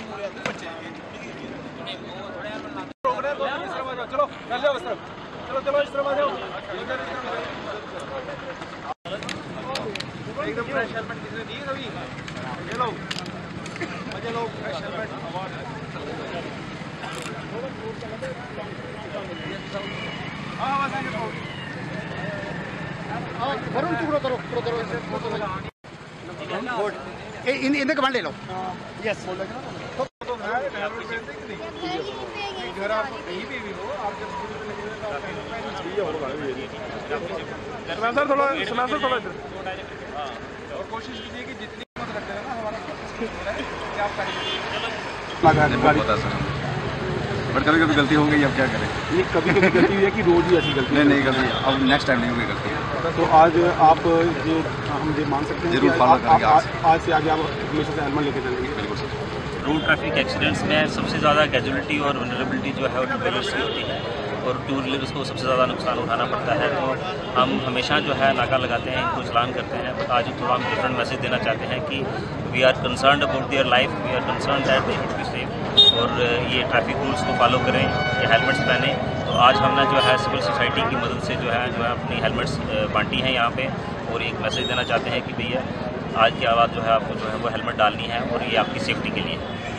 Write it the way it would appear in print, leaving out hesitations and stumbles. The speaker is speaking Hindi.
चलो चलो इस तरफ आ जाओ। एकदम फ्रेश हेलमेट किसने दी कभी? ये लो मजे लो, फ्रेश हेलमेट अवार्ड। हाँ बस आगे तो वरुण पूरा करो इन कमांड ले लो। यस तो घर आप कहीं भी हो, आप जब थोड़ा और कोशिश कीजिए कि जितनी मत रखते हैं ना हमारा बट कभी कभी गलती हो गई, अब क्या करें? ये कभी कभी गलती हुई है कि रोज ही ऐसी गलती? नहीं कभी, अब नेक्स्ट टाइम नहीं होगी गलती। तो आज आप ये हम ये मान सकते हैं जरूर फॉलो करेंगे। आज से आगे आप हमेशा से हेलमेट लेके चलेंगे? बिल्कुल सर। रोड ट्रैफिक एक्सीडेंट्स में सबसे ज़्यादा कैजुअलिटी और वनरेबिलिटी जो है वो टू व्हीलर्स की होती है और टू व्हीलर्स को सबसे ज़्यादा नुकसान उठाना पड़ता है। तो हम हमेशा जो है नाका लगाते हैं, इनको चलान करते हैं, बट आज थोड़ा हम डिफरेंट मैसेज देना चाहते हैं कि we are concerned about their life, we are concerned that they should be safe और ये ट्रैफिक रूल्स को फॉलो करें, ये हेलमेट्स पहने। तो आज हमने जो है सिविल सोसाइटी की मदद से जो है अपनी हेलमेट्स बांटी हैं यहाँ पे और एक मैसेज देना चाहते हैं कि भैया आज के बाद जो है आपको जो है वो हेलमेट डालनी है और ये आपकी सेफ्टी के लिए है।